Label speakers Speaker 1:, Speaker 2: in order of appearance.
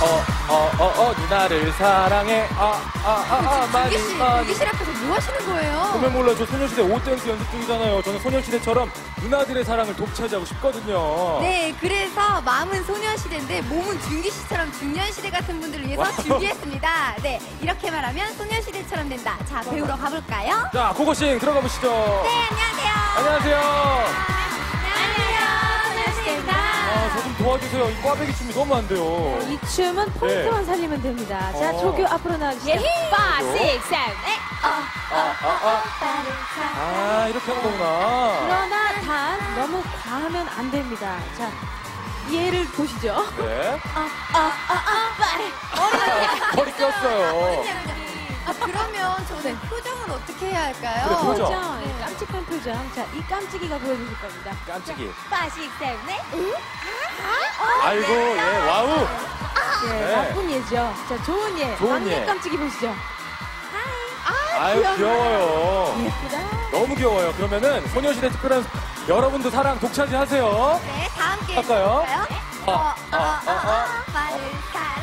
Speaker 1: 누나를 사랑해. 많이,
Speaker 2: 준기 씨,
Speaker 1: 많이.
Speaker 2: 여기실 앞에서 뭐 하시는 거예요?
Speaker 1: 보면 몰라, 저 소녀시대 5댄스 연습 중이잖아요. 저는 소녀시대처럼 누나들의 사랑을 독차지하고 싶거든요.
Speaker 2: 네, 그래서 마음은 소녀시대인데 몸은 준기 씨처럼 중년시대 같은 분들을 위해서
Speaker 1: 와우.
Speaker 2: 준비했습니다. 네, 이렇게 말하면 소녀시대처럼 된다. 자, 배우러 가볼까요?
Speaker 1: 자, 고고싱 들어가 보시죠.
Speaker 2: 네, 안녕하세요.
Speaker 1: 안녕하세요.
Speaker 2: 안녕하세요. 소녀시대입니다.
Speaker 1: 저 좀 도와주세요. 이 꽈배기 춤이 너무 안 돼요.
Speaker 3: 이 춤은 포인트만 살리면 됩니다. 자, 조교 앞으로 나와주세요. 5, 6, 7, 8.
Speaker 1: 이렇게 하는 거구나.
Speaker 3: 그러나 단 너무 과하면 안 됩니다. 자, 얘를 보시죠.
Speaker 1: 네. 머리 꼈어요.
Speaker 2: 그러면 저는 표정은 어떻게 해야 할까요?
Speaker 1: 그래, 표정.
Speaker 3: 표정, 네, 깜찍한 표정. 자, 이 깜찍이가 보여주실 겁니다.
Speaker 1: 깜찍이.
Speaker 3: 5, 6, 7, 8.
Speaker 1: 아이고, 예, 와우.
Speaker 3: 예,
Speaker 1: 네.
Speaker 3: 나쁜 예죠. 자, 좋은 예.
Speaker 1: 좋은
Speaker 3: 막내
Speaker 1: 예.
Speaker 3: 깜찍이 보시죠.
Speaker 1: 아유, 귀여워요.
Speaker 3: 예쁘다.
Speaker 1: 너무 귀여워요. 그러면은 소녀시대 특별한 여러분도 사랑 독차지 하세요.
Speaker 2: 네, 다 함께
Speaker 1: 할까요?
Speaker 2: 해볼까요?
Speaker 1: 어, 어, 어, 어.
Speaker 2: 오빠를 사랑.